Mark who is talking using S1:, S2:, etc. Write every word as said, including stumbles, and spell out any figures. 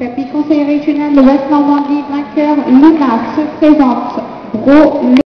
S1: Tapis conseil régional de Ouest-Normandie, vainqueur, Luna se présente. Bro